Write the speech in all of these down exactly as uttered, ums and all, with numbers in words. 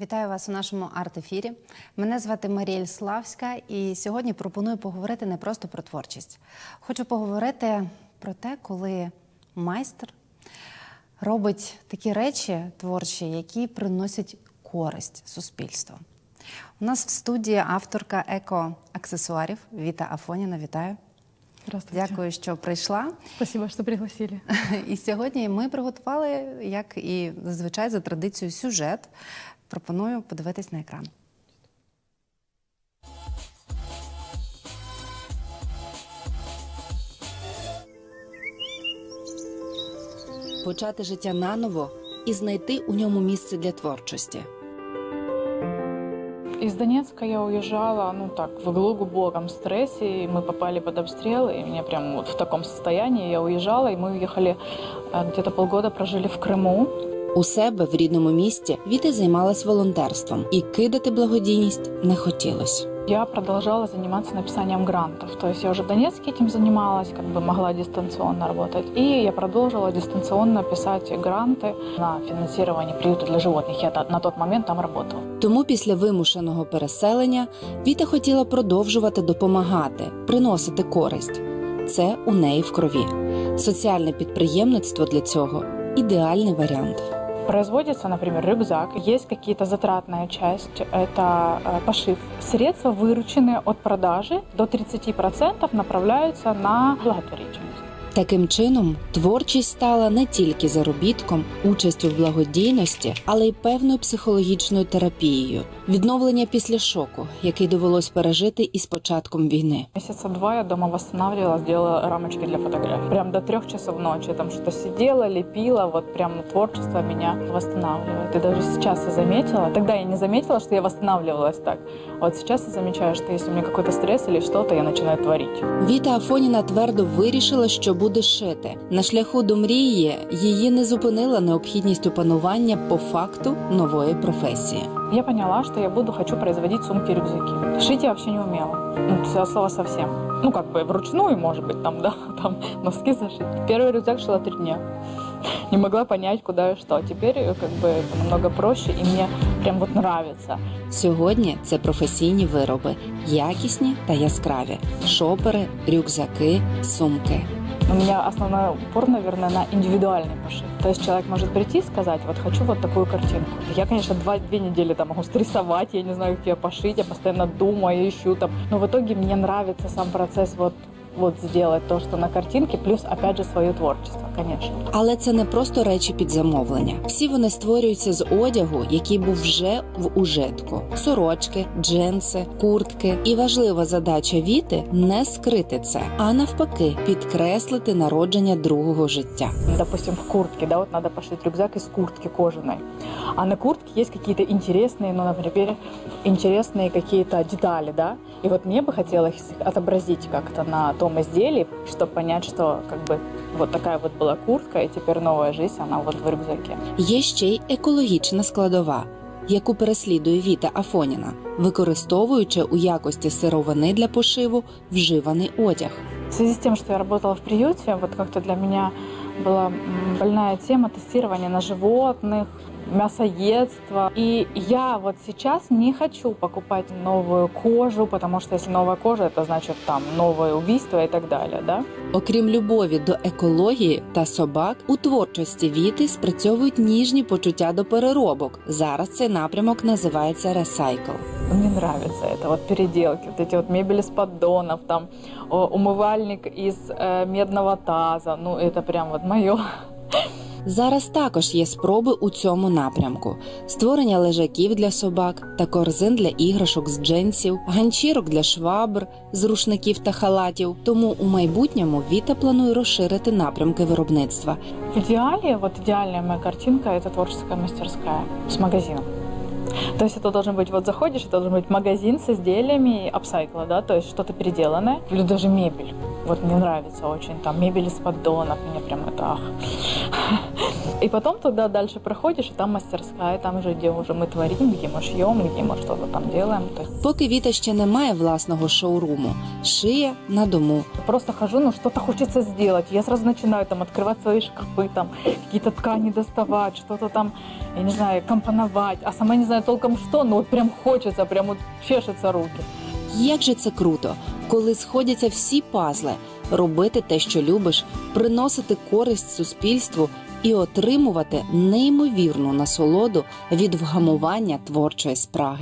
Вітаю вас у нашому арт-ефірі. Мене звати Марія Славська, і сьогодні пропоную поговорити не просто про творчість. Хочу поговорити про те, коли майстер робить такі речі творчі, які приносять користь суспільству. У нас в студії авторка еко-аксесуарів Віта Афоніна. Вітаю. Здравствуйте. Дякую, що прийшла. Спасибо, що пригласили. І сьогодні ми приготували, як і зазвичай за традицією, сюжет. Пропоную подивитись на екран. Почати життя наново і знайти у ньому місце для творчості. Из Донецка я уезжала, ну так, в глубоком стрессе, и мы попали под обстрел, и меня прям вот в таком состоянии я уезжала, и мы уехали, где-то полгода прожили в Криму. У себе в рідному місті Віта займалась волонтерством, і кидати благодійність не хотілося. Я продолжала заниматься написанием грантов. То есть я уже в Донецке этим занималась, как бы могла дистанционно работать. И я продолжила дистанционно писать гранты на финансирование приюта для животных. Я на тот момент там работала. Тому після вимушеного переселення Віта хотіла продовжувати допомагати, приносити користь. Це у неї в крові. Соціальне підприємництво для цього – ідеальний варіант. Производится, например, рюкзак, есть какие-то затратная часть, это пошив. Средства, вырученные от продажи, до тридцати процентов направляются на благотворительность. Таким чином, творчість стала не тільки заробітком, участю в благодійності, але й певною психологічною терапією. Відновлення після шоку, який довелось пережити із початком війни. Месяца два я дома восстанавливала, сделала рамочки для фотографий. Прям до трех часов ночи там что-то сидела, лепила, вот прям творчество меня восстанавливает. И даже сейчас я заметила, тогда я не заметила, что я восстанавливалась так. Вот сейчас я замечаю, что если у меня какой-то стресс или что-то, я начинаю творить. Віта Афоніна твердо вирішила, що буде шити. На шляху до мрії її не зупинила необхідність опанування по факту нової професії. Я поняла, что я буду, хочу производить сумки-рюкзаки. Шить я вообще не умела. Ну, слова совсем. Ну, как бы вручную, может быть, там, да, там носки зашить. Первый рюкзак шила три дня. Не могла понять, куда и что. Теперь, как бы, это намного проще, и мне прям вот нравится. Сьогодні це професійні вироби. Якісні та яскраві. Шопери, рюкзаки, сумки. У меня основной упор, наверное, на индивидуальный пошив. То есть человек может прийти и сказать, вот хочу вот такую картинку. Я, конечно, два, две недели там могу стрессовать, я не знаю, как ее пошить, я постоянно думаю, ищу там. Но в итоге мне нравится сам процесс вот, вот сделать то, что на картинке, плюс, опять же, свое творчество, конечно. Але це не просто речі під замовлення. Всі вони створюються з одягу, який був вже в ужитку. Сорочки, джинси, куртки. І важлива задача Віти – не скрити це, а навпаки, підкреслити народження другого життя. Допустим, в куртке, да, вот надо пошить рюкзак из куртки кожаной. А на куртке есть какие-то интересные, ну, например, интересные какие-то детали, да. И вот мне бы хотелось отобразить как-то на том изделии, чтобы понять, что как бы вот такая вот была куртка, и теперь новая жизнь, она вот в рюкзаке. Є ще й екологічна складова, яку переслідує Віта Афоніна, використовуючи у якості сировини для пошиву вживаний одяг. В связи с тем, что я работала в приюте, вот как-то для меня была больная тема тестирования на животных, мясоедство. И я вот сейчас не хочу покупать новую кожу, потому что если новая кожа, это значит там новое убийство и так далее, да? Окрім любові до екології та собак, у творчості Віти спрацьовують ніжні почуття до переробок. Зараз цей напрямок називається ресайкл. Мне нравится это, вот переделки, вот эти вот мебель из поддонов, там умывальник из э, медного таза, ну это прям вот мое. Зараз також є спроби у цьому напрямку. Створення лежаків для собак та корзин для іграшок з джинсів, ганчірок для швабр, з рушників та халатів. Тому у майбутньому Віта планує розширити напрямки виробництва. В идеале, вот идеальная моя картинка – это творческая мастерская с магазином. То есть это должен быть, вот заходишь, это должен быть магазин с изделиями апсайкла, да, то есть что-то переделанное, или даже мебель. Вот мне нравится очень, там, мебель из поддонов, мне прям это ах. И потом туда дальше проходишь, и там мастерская, там уже, где уже мы творим, где мы шьем, где мы что-то там делаем. Поки Віта ще не має власного шоуруму, шиє на дому. Просто хожу, ну что-то хочется сделать. Я сразу начинаю там открывать свои шкафы, там какие-то ткани доставать, что-то там, я не знаю, компоновать. А сама не знаю, знаю толком что, но вот прям хочется, прям вот чешется руки. Як же це круто, коли сходяться всі пазли, робити те, що любиш, приносити користь суспільству і отримувати неймовірну насолоду від вгамування творчої спраги.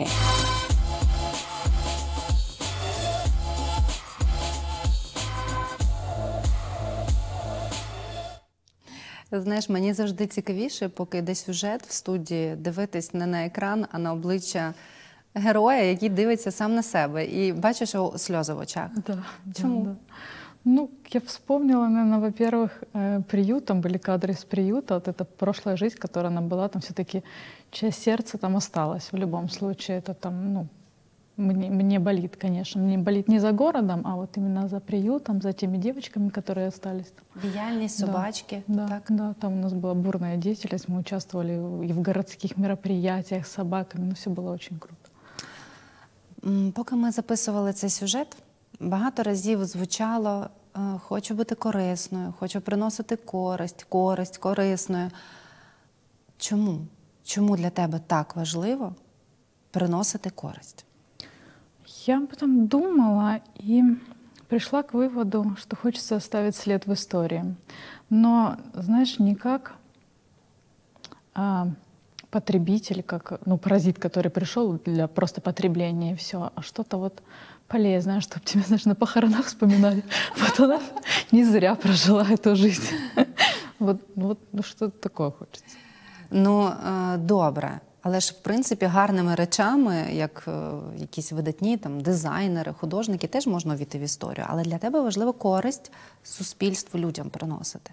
Знаєш, мені завжди цікавіше, поки йде сюжет в студії, дивитись не на екран, а на обличчя героя, який дивиться сам на себе. І бачиш його сльози в очах. Да, Чему? да, да. Ну, я вспомнила, наверное, во-первых, э, приют, там были кадры из приюта, вот эта прошлая жизнь, которая она была, там все-таки часть сердца там осталась в любом случае, это там, ну, мне, мне болит, конечно, мне болит не за городом, а вот именно за приютом, за теми девочками, которые остались там. Діяльність, Да, собачки, Да, так? да, там у нас была бурная деятельность, мы участвовали и в городских мероприятиях с собаками, ну, все было очень круто. М, Поки ми записували цей сюжет, багато разів звучало е, «хочу бути корисною», «хочу приносити користь», «користь», «корисною». Чому? Чому для тебе так важливо приносити користь? Я об этом думала и пришла к выводу, что хочется оставить след в истории. Но, знаешь, не как а, потребитель, как ну, паразит, который пришел для просто потребления и все, а что-то вот полезное, чтобы тебя, знаешь, на похоронах вспоминали. Вот она не зря прожила эту жизнь. Вот, вот ну, что-то такое хочется. Ну, е, добре. Але ж, в принципі, гарними речами, як е, якісь видатні там, дизайнери, художники, теж можна увійти в історію. Але для тебе важливо користь суспільству, людям приносити.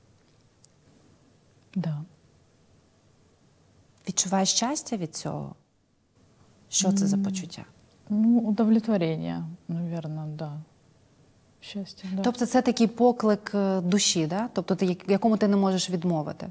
Да. Відчуваєш щастя від цього? Що це за почуття? Ну, удовлетворение, наверное, да. Счастье, да. Тобто це такий поклик е, душі, да? Тобто ти, як- якому ти не можеш відмовити?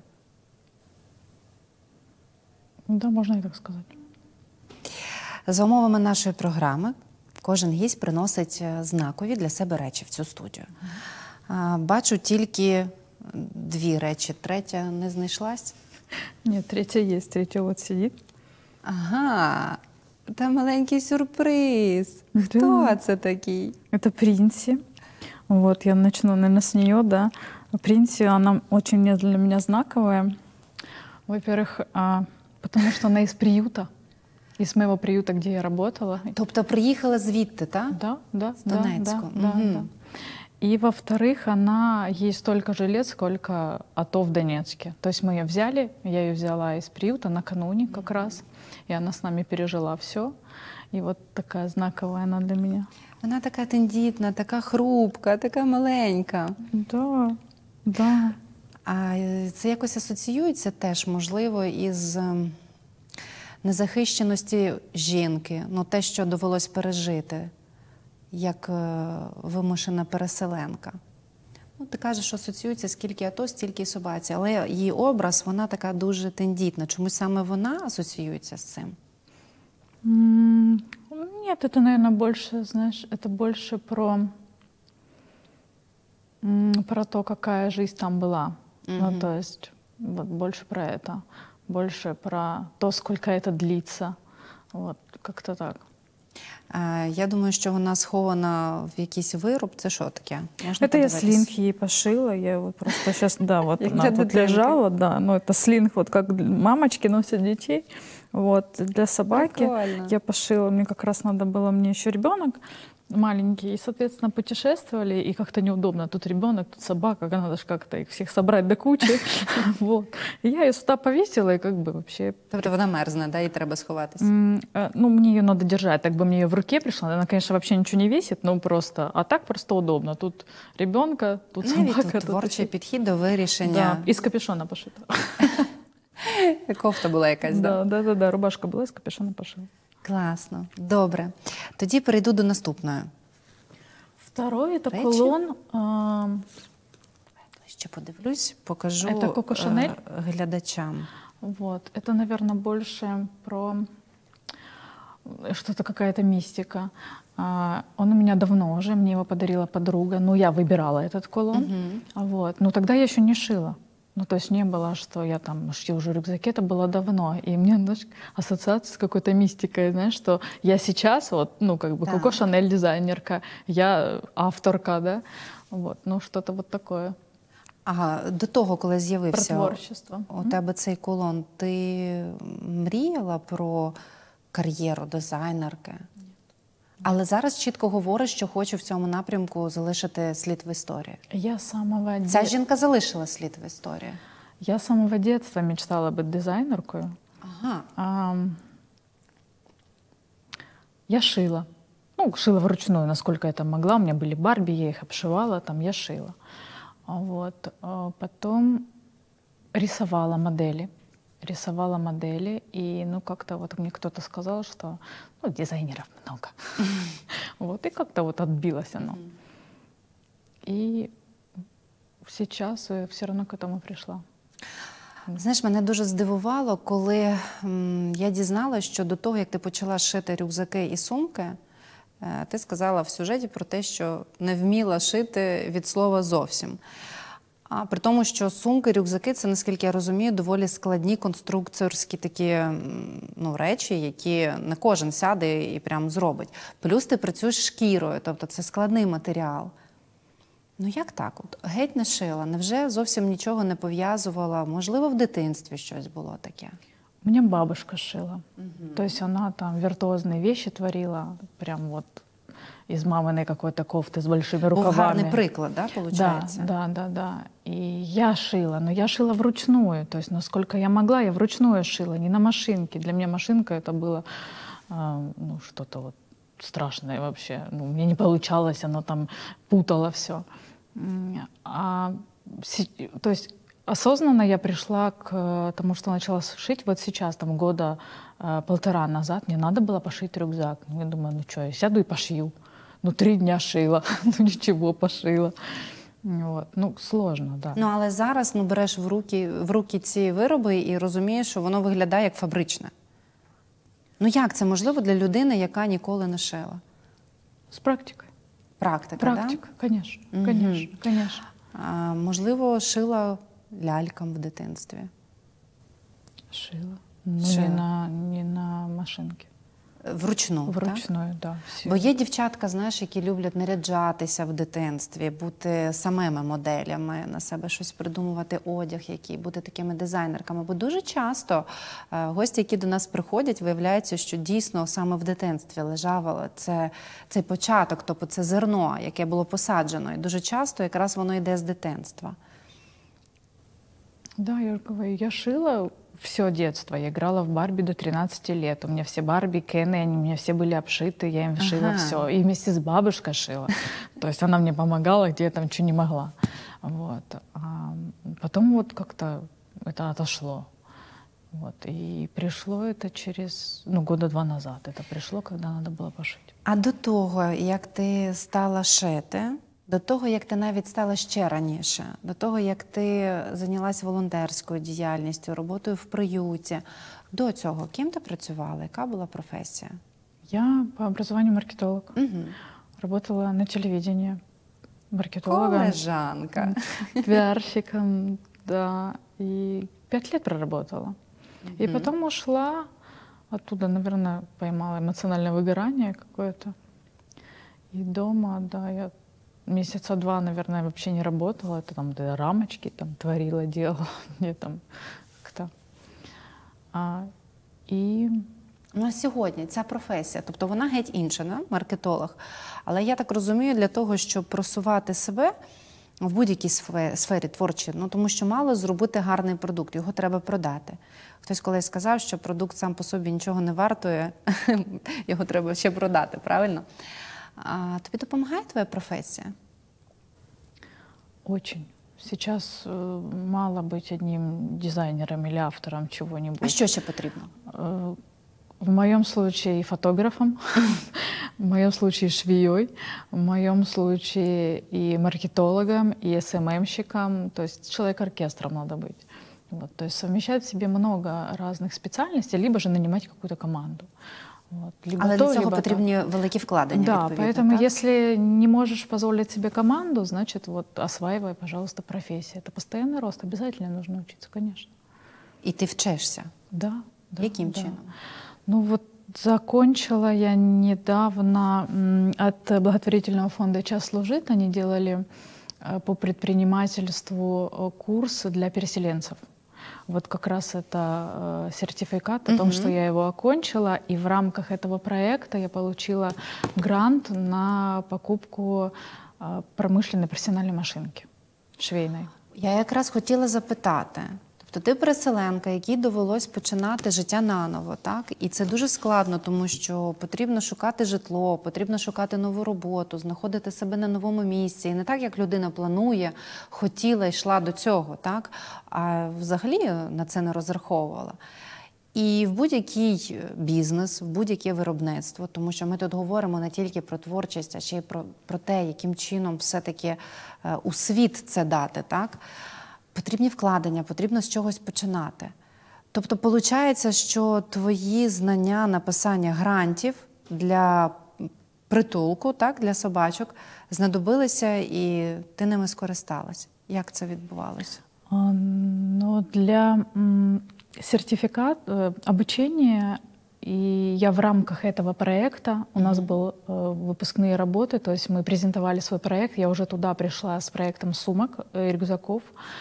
Да, можно и так сказать. За умовами нашої програми кожен гість приносить е, знакові для себе речі в цю студію. А, Бачу тільки дві речі, третя не знайшлась. Нет, третья есть, третья вот сидит. Ага, та маленький сюрприз. Хто Да. це такий? Это Принси. Вот, я начну, наверное, с нее, да. Принси, она очень не- для меня знаковая. Во-первых, а, потому что она из приюта, из моего приюта, где я работала. Тобто приїхала звідти, так? Да, да, С да, Донецка. да, да, Мгм. да. И во-вторых, она, ей столько же лет, сколько АТО в Донецке. То есть мы ее взяли, я ее взяла из приюта накануне как раз, и она с нами пережила все. И вот такая знаковая она для меня. Вона така тендітна, така хрупка, така маленька. Да, да. А е, це якось асоціюється теж, можливо, із ем, незахищеності жінки, ну те, що довелось пережити, як е, вимушена переселенка. Ну, ти кажеш, що асоціюється скільки АТО, стільки і собаці, але її образ, вона така дуже тендітна. Чомусь саме вона асоціюється з цим? М, Нет, это, наверное, больше, знаешь, это больше про, м, про то, какая жизнь там была. Ну, Мгм. то есть вот больше про это, больше про то, сколько это длится. Вот, как-то так. Е, Я думаю, що вона схована в якийсь вироб. Це що таке? Можна Это я подивитись? слинг ей пошила, я его просто сейчас, да, вот Як она для тут дитинки. лежала, да, ну это слинг, вот как мамочки носят детей, вот, для собаки Прикольно. я пошила, мне как раз надо было, мне еще ребенок маленький, и, соответственно, путешествовали, и как-то неудобно, тут ребенок, тут собака, надо же как-то их всех собрать до кучи, вот, и я ее сюда повесила, и как бы вообще. Тобто вона мерзне, да, і треба сховатися. М, э, Ну, мне ее надо держать, так бы мне ее в руке пришла. Она, конечно, вообще ничего не весит, но просто... А так просто удобно. Тут ребенка, тут Ну, і собака. тут тут творчий еще- підхід до вирішення. Да, из капюшона пошита. Кофта була якась, да? Да, да, да, да, рубашка была из капюшона пошита. Класно, добре. Тоді перейду до наступної. Второй это Речи? кулон. а, Ще подивлюсь, покажу Це Коко Шанель? е, глядачам. Вот, это, наверное, больше про что-то, какая-то мистика. А, Он у меня давно уже, мне его подарила подруга. Ну, я выбирала этот кулон. Мгм. Вот. Но тогда я еще не шила. Ну, то есть не было, что я там шью уже рюкзаки, это было давно. И мне, знаешь, ассоциация с какой-то мистикой, знаешь, что я сейчас вот, ну, как бы Да. Коко Шанель дизайнерка, я авторка, да, вот, ну, что-то вот такое. А до того, коли Про з'явився творчество. у тебе цей кулон, ти мріяла про кар'єру дизайнерки? Але зараз чітко говориш, що хочу в цьому напрямку залишити слід в історії. Я с самого, Ця де... жінка залишила слід в історії. я с самого детства мечтала быть дизайнеркой. Ага. Ам, Я шила. Ну, шила вручную, насколько это могла. У меня были Барби, я их обшивала, там я шила. А Вот. а Потом рисовала модели. Рисовала модели, и ну как-то вот мне кто-то сказал, что ну, дизайнеров много. Вот, и как-то вот отбилось оно. И сейчас все равно к этому пришла. Знаєш, мене дуже здивувало, коли м, я дізналася, що до того, як ти почала шити рюкзаки і сумки, е, ти сказала в сюжеті про те, що не вміла шити від слова зовсім. А при тому, що сумки, рюкзаки – це, наскільки я розумію, доволі складні конструкторські такі м, ну, речі, які не кожен сяде і прям зробить. Плюс ти працюєш шкірою, тобто це складний матеріал. Ну як так? От, геть не шила, невже зовсім нічого не пов'язувала? Можливо, в дитинстві щось було таке? У меня бабушка шила. То есть она там виртуозные вещи творила, прям вот из маминой какой-то кофты с большими Був рукавами. гарний приклад, да, Да, виходить? да, да, да. И я шила, но я шила вручную. То есть, насколько я могла, я вручную шила, не на машинке. Для меня машинка это было а, ну, что-то вот страшное вообще. Ну, мне не получалось, оно там путало все. А, си- то есть осознанно я пришла к тому, что начала шить вот сейчас, там года э, полтора назад. Мне надо было пошить рюкзак. Я думаю, ну что, я сяду и пошью. Ну, три дня шила, ну ничего, пошила. Вот. Ну, сложно, да. Ну, але зараз ну, береш в руки, в руки ці вироби і розумієш, що воно виглядає як фабричне. Ну як це можливо для людини, яка ніколи не шила? С практикой. Практика, Практика, конечно, конечно, конечно. да? А, можливо, шила лялькам в дитинстві. Шила. Ну, Шила. Не, на, не на машинке. Вручну, так? Вручную, да. всё. Бо є дівчатка, знаєш, які люблять наряджатися в дитинстві, бути самими моделями, на себе щось придумувати, одяг, який, бути такими дизайнерками. Бо дуже часто е, гості, які до нас приходять, виявляється, що дійсно саме в дитинстві лежало це, цей початок, тобто це зерно, яке було посаджено. І дуже часто якраз воно йде з дитинства. Да, я же говорю, я шила все детство. Я играла в Барби до тринадцати лет. У меня все Барби, Кены, они у меня все были обшиты, я им шила Ага. все. И вместе с бабушкой шила. То есть она мне помогала, где я там что не могла. Вот. А потом вот как-то это отошло. Вот. И пришло это через, ну, года два назад. Это пришло, когда надо было пошить. А до того, як ти стала шити, до того, як ти навіть стала ще раніше, до того, як ти зайнялася волонтерською діяльністю, роботою в приюті, до цього ким ти працювала? Яка була професія? Я по образованию маркетолог. Угу. Работала на телевидении маркетологом. Колежанка. пиарщиком, да, и пять лет проработала. И потом ушла, оттуда, наверное, поймала эмоциональное выгорание какое-то. И дома, да, я месяца два, наверное, вообще не работала. Это там да, рамочки там творила, делала, мне там как-то. А, и Ну, а сьогодні ця професія, тобто вона геть інша, да? Маркетолог. Але я так розумію, для того, щоб просувати себе в будь-якій сфе- сфері творчій, ну, тому що мало зробити гарний продукт, його треба продати. Хтось колись сказав, що продукт сам по собі нічого не вартує, його треба ще продати, правильно? А тобі допомагає твоя професія? очень. Сейчас э, мало быть одним дизайнером или автором чего-нибудь. А що ще потрібно? Э, В моем случае фотографом, в моем случае швеей, в моем случае и маркетологом, и эс эм эм-щиком, то есть человек-оркестром надо быть. Вот, то есть совмещать в себе много разных специальностей, либо же нанимать какую-то команду. Вот. Либо Але то, для цього либо то. потрібні великі вкладення, Да, відповідно, поэтому так? если не можешь позволить себе команду, значит, вот осваивай, пожалуйста, профессию. Это постоянный рост, обязательно нужно учиться, конечно. І ти вчишся. Да. да Яким да. чином? Ну вот закончила я недавно м, от благотворительного фонда «Час служит». Они делали э, по предпринимательству э, курс для переселенцев. Вот как раз это э, сертификат о том, Мгм. что я его окончила. И в рамках этого проекта я получила грант на покупку э, промышленной профессиональной машинки швейной. Я якраз хотіла запитати. Тобто ти переселенка, якій довелось починати життя наново, так? І це дуже складно, тому що потрібно шукати житло, потрібно шукати нову роботу, знаходити себе на новому місці. І не так, як людина планує, хотіла, йшла до цього, так? А взагалі на це не розраховувала. І в будь-який бізнес, в будь-яке виробництво, тому що ми тут говоримо не тільки про творчість, а ще й про, про те, яким чином все-таки е, у світ це дати, так? Потрібні вкладення, потрібно з чогось починати. Тобто, виходить, що твої знання написання грантів для притулку, так, для собачок, знадобилися і ти ними скористалась. Як це відбувалося? А, Ну, для м, сертификат э, обучения, и я в рамках этого проекта, у нас был э, выпускные работы, то есть мы презентовали свой проект, я уже туда пришла с проектом сумок, э, рюкзаков.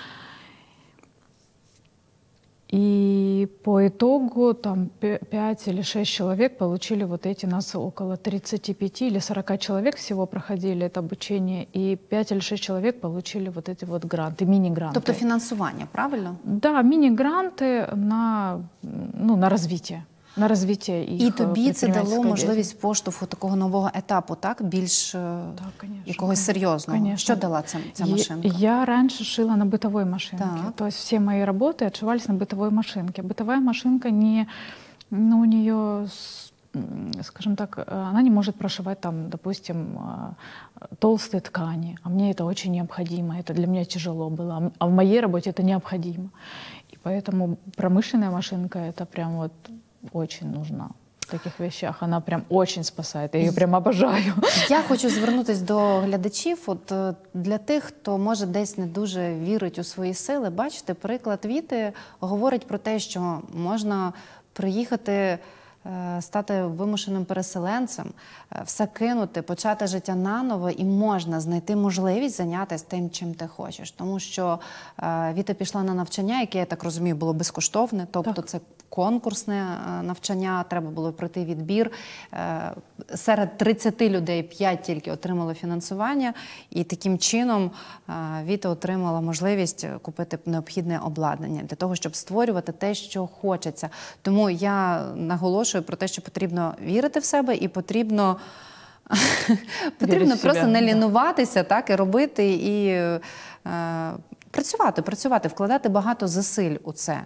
И по итогу там пять или шесть человек получили вот эти, нас около тридцати пяти или сорока человек всего проходили это обучение, и пять или шесть человек получили вот эти вот гранты, мини-гранты. Тобто фінансування, правильно? Да, мини-гранты на, ну, на развитие. На розвиття їх І тобі це дало предпринимательской можливість поштовху такого нового етапу, так? Більш Так, конечно, якогось конечно. серйозного. Конечно. Що дала ця, ця Я- машинка? Я раньше шила на бытовой машинке. Так. То есть все мои работы отшивались на бытовой машинке. Бытовая машинка не, ну, у нее, с- м, скажем так, она не может прошивать там, допустим, а, толстые ткани. А мне это очень необходимо. Это для меня тяжело было. А в моей работе это необходимо. И поэтому промышленная машинка это прям вот очень нужна в таких вещах. Она прям очень спасает. Я ее прям обожаю. Я хочу звернутися до глядачів. От е, для тих, хто може десь не дуже вірить у свої сили, бачите, приклад Віти говорить про те, що можна приїхати, е, стати вимушеним переселенцем, е, все кинути, почати життя наново, і можна знайти можливість зайнятися тим, чим ти хочеш. Тому що е, Віта пішла на навчання, яке, я так розумію, було безкоштовне, тобто Так. це конкурсне е, навчання, треба було пройти відбір. Е, Серед тридцяти людей п'ять тільки отримали фінансування, і таким чином е, Віта отримала можливість купити необхідне обладнання для того, щоб створювати те, що хочеться. Тому я наголошую про те, що потрібно вірити в себе і потрібно, потрібно Вірити в просто себе, не да. лінуватися, так, і робити, і е, працювати, працювати, вкладати багато зусиль у це.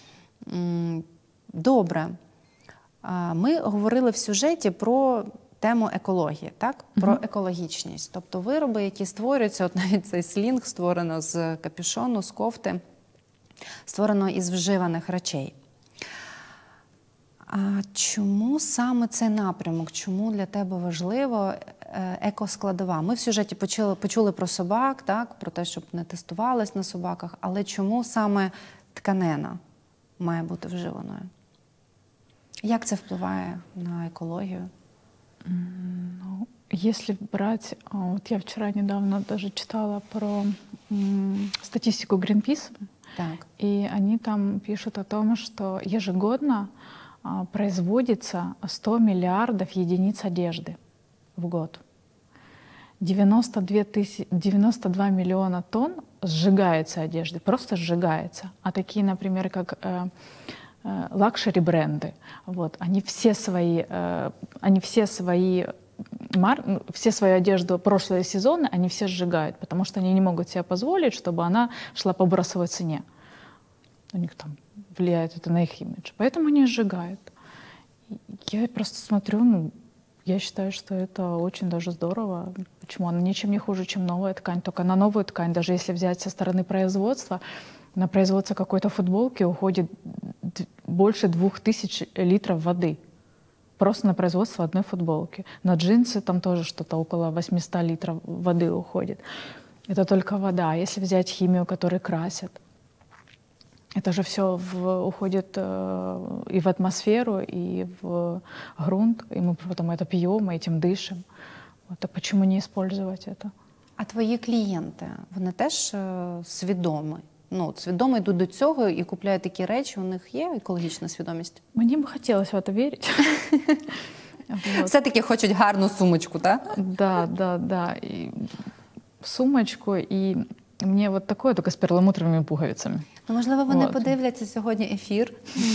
М, Добре. А, Ми говорили в сюжеті про тему екології, так? Про екологічність. Тобто вироби, які створюються, от навіть цей слінг створено з капюшону, з кофти, створено із вживаних речей. А чому саме цей напрямок? Чому для тебе важливо е, екоскладова? Ми в сюжеті почули, почули про собак, так? Про те, щоб не тестувалось на собаках, але чому саме тканина має бути вживаною? Як це впливає на екологію? Ну, если брать, а, вот я вчера недавно даже читала про м, статистику Greenpeace, Так. и они там пишут о том, что ежегодно а, производится сто миллиардов единиц одежды в год. девяносто две тысячи, девяносто два миллиона тонн сжигается одежды, просто сжигается. А такие, например, как э, э, лакшери-бренды, вот, они все свои, э, они все свои мар... ну, все свою одежду прошлые сезоны, они все сжигают, потому что они не могут себе позволить, чтобы она шла по бросовой цене. У них там влияет это на их имидж. Поэтому они сжигают. Я просто смотрю, ну, я считаю, что это очень даже здорово. Почему? Она ничем не хуже, чем новая ткань. Только на новую ткань, даже если взять со стороны производства, на производство какой-то футболки уходит д- больше двух тысяч литров воды. просто на производство одной футболки. На джинсы там тоже что-то около восемьсот литров воды уходит. Это только вода. Если взять химию, которой красят, это же все в, уходит э, и в атмосферу, и в грунт, и мы потом это пьем, и этим дышим. Вот, а почему не использовать это? А твої клієнти, вони теж е, свідомі? Ну, от свідомо йдуть до цього і купляють такі речі, у них є екологічна свідомість? Мне бы хотелось в это верить. Вот. Все-таки хочуть гарну сумочку, так? Да, да, да. И сумочку, и мне вот такое, только с перламутровыми пуговицами. Ну, можливо, вони От. подивляться сьогодні ефір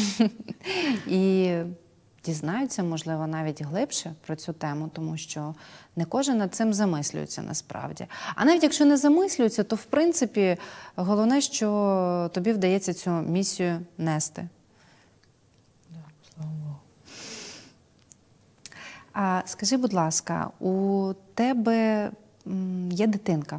і дізнаються, можливо, навіть глибше про цю тему, тому що не кожен над цим замислюється насправді. А навіть якщо не замислюється, то в принципі головне, що тобі вдається цю місію нести. Да, слава Богу. А скажи, будь ласка, у тебе м, є дитинка?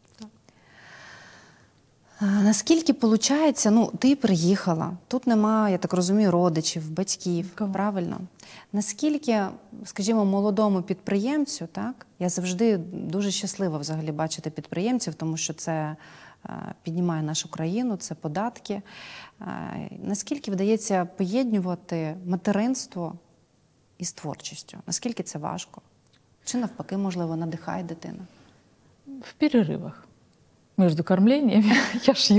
А наскільки виходить, ну, ти приїхала, тут немає, я так розумію, родичів, батьків, Кого? правильно? Наскільки, скажімо, молодому підприємцю, так, я завжди дуже щаслива взагалі бачити підприємців, тому що це е, піднімає нашу країну, це податки. Е, наскільки вдається поєднувати материнство із творчістю? Наскільки це важко? Чи навпаки, можливо, надихає дитина? В перерывах между кормлениями я шью.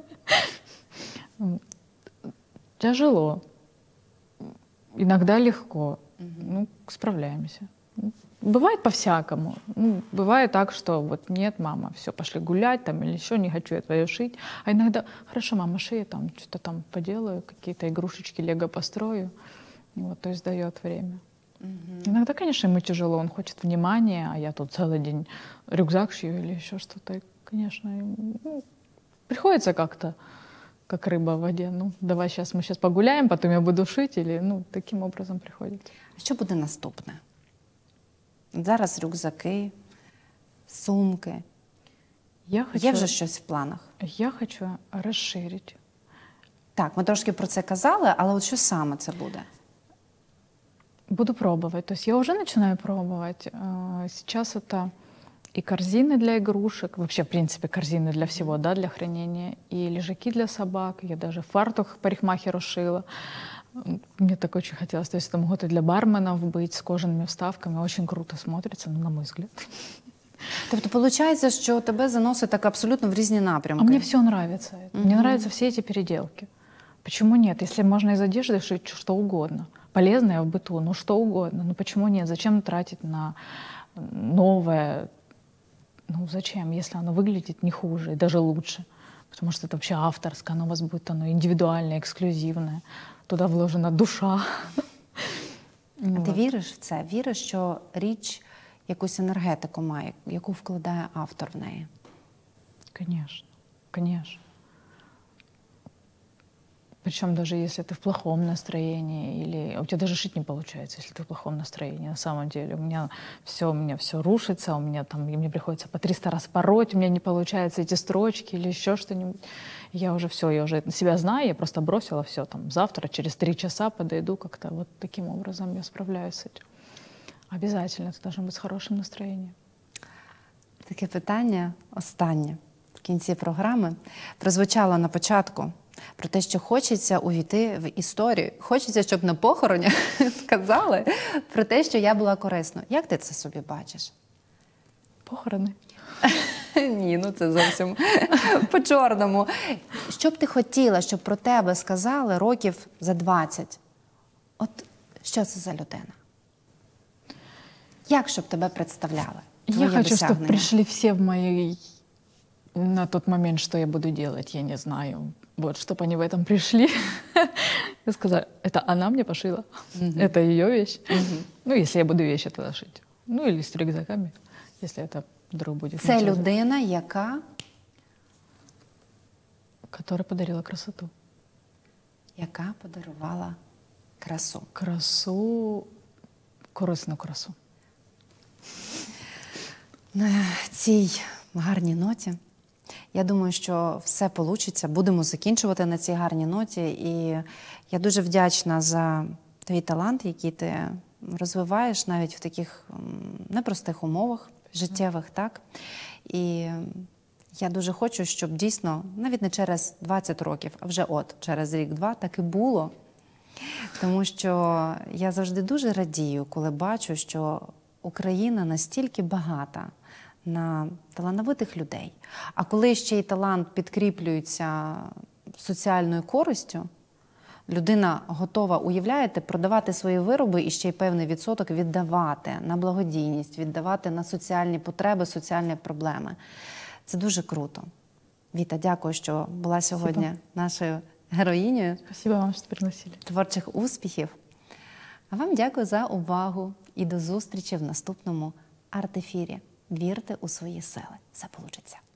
Тяжело. Иногда легко. Ну, справляемся. Бывает по-всякому. Ну, бывает так, что вот нет, мама, все, пошли гулять, там, или еще не хочу я твое шить. А иногда, хорошо, мама, шей, там, что-то там поделаю, какие-то игрушечки, лего построю. Вот, то есть дает время. Иногда, конечно, ему тяжело, он хочет внимания, а я тут целый день рюкзак шью или еще что-то. И, конечно, ну, приходится как-то, как рыба в воде. Ну, давай сейчас мы сейчас погуляем, потом я буду шить, или, ну, таким образом приходится. А що буде наступне? Зараз рюкзаки, сумки. Я хочу, Є вже щось в планах? я хочу расширить. Так, ми трошки про це казали, але от що саме це буде? Буду пробовать. То есть я уже начинаю пробовать. А, Сейчас это и корзины для игрушек, вообще, в принципе, корзины для всего, да, для хранения, и лежаки для собак. Я даже фартух парикмахеру шила. Мне так очень хотелось. То есть это могут и для барменов быть с кожаными вставками. Очень круто смотрится, ну, на мой взгляд. Тобто, виходить, що тебе заносить так абсолютно в різні напрямки. А мне все нравится. Мне Мгм. нравятся все эти переделки. Почему нет? Если можно из одежды шить что угодно. Полезное в быту, ну что угодно. Ну почему нет? Зачем тратить на новое? Ну зачем, если оно выглядит не хуже и даже лучше? Потому что это вообще авторское, оно у вас будет оно индивидуальное, эксклюзивное. Туда вложена душа. А ти віриш в це? Віриш, що річ якусь енергетику має, яку вкладає автор в неї? Конечно, конечно. Причем даже если ты в плохом настроении, или у тебя даже шить не получается, если ты в плохом настроении. На самом деле у меня все, у меня все рушится, у меня там, и мне приходится по триста раз пороть, у меня не получаются эти строчки или еще что-нибудь. Я уже все, я уже себя знаю, я просто бросила все там. Завтра через три часа подойду как-то вот таким образом я справляюсь с этим. Обязательно это должно быть с хорошим настроением. Таке питання останнє в кінці програми прозвучало на початку про те, що хочеться увійти в історію. Хочеться, щоб на похороні сказали про те, що я була корисною. Як ти це собі бачиш? Похороны. Ні, ну це зовсім по-чорному. Що б ти хотіла, щоб про тебе сказали років за двадцять? От що це за людина? Як щоб тебе представляли? Твоє Я хочу, чтобы досягнення? пришли все в моей... на тот момент, что я буду делать, я не знаю. Вот, чтобы они в этом пришли и сказали, это она мне пошила, это ее вещь. Ну, если я буду вещи тогда шить. Ну, или с рюкзаками, если это вдруг будет. Це интересно. людина, яка, Которая подарила красоту. яка подарувала красу. Красу, корисну красу. На цій гарній ноті, я думаю, що все вийде. Будемо закінчувати на цій гарній ноті. І я дуже вдячна за твій талант, який ти розвиваєш навіть в таких м, непростих умовах життєвих, так? І я дуже хочу, щоб дійсно, навіть не через двадцять років, а вже от, через рік-два так і було. Тому що я завжди дуже радію, коли бачу, що Україна настільки багата на талановитих людей. А коли ще й талант підкріплюється соціальною користю, людина готова, уявляєте, продавати свої вироби і ще й певний відсоток віддавати на благодійність, віддавати на соціальні потреби, соціальні проблеми. Це дуже круто. Віта, дякую, що була сьогодні Спасибо. нашою героїнею. Спасибо вам, что пригласили. Творчих успіхів. А вам дякую за увагу і до зустрічі в наступному арт-ефірі. Вірте у свої сили. Все получиться.